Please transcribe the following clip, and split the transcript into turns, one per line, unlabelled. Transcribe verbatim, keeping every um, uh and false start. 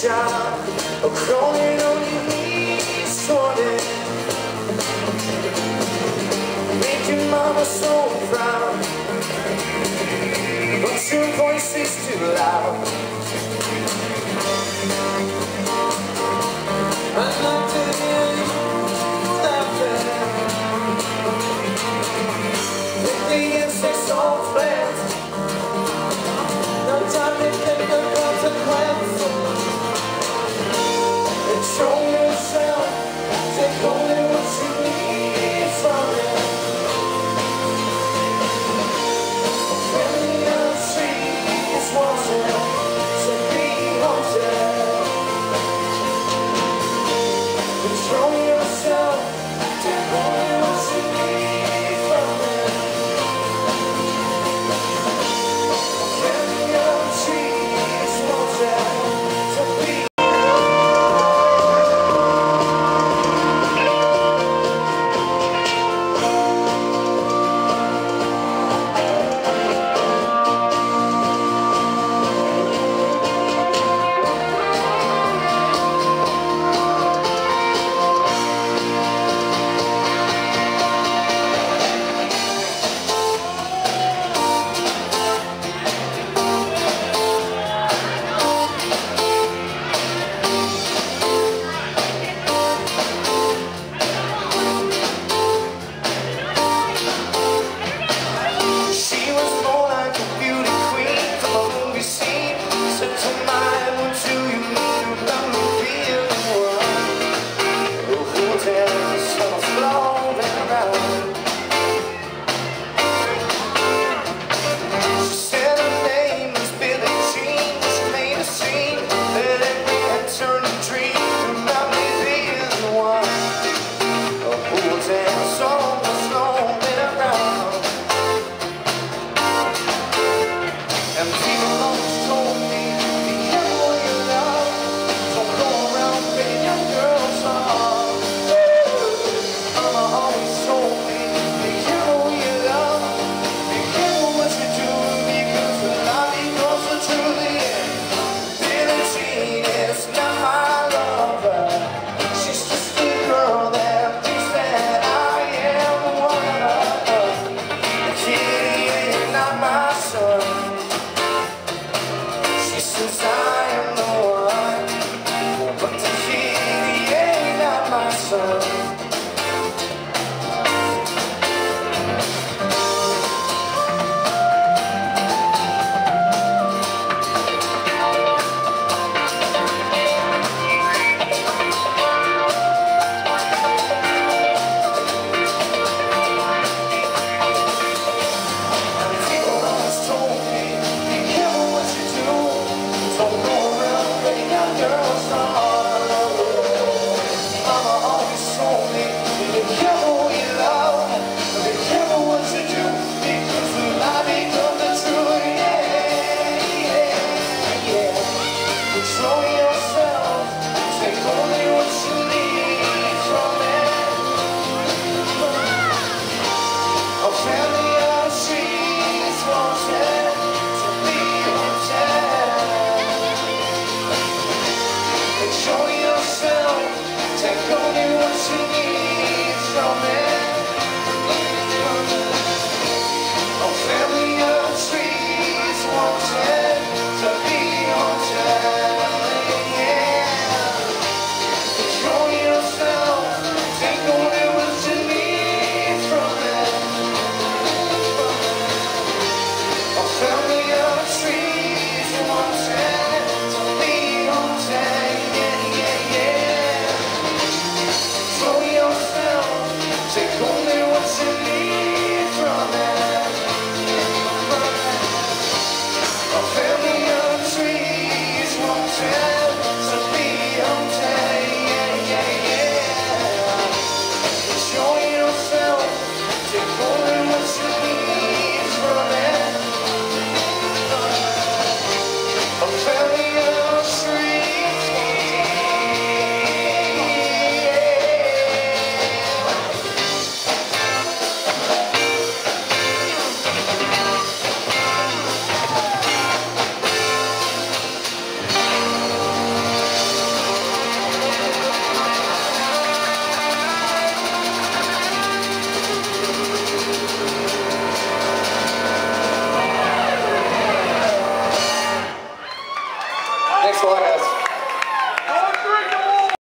child, or crawling on your knees, sorted. Make your mama so proud, but your voice is too loud. I'd love to hear you laughing, with the insects all flat. No time to think the consequences. And show yourself, take only what you need from it. A million trees wanted to be haunted. Control yourself, take only what you need from it. A million trees wanted to be. Show you.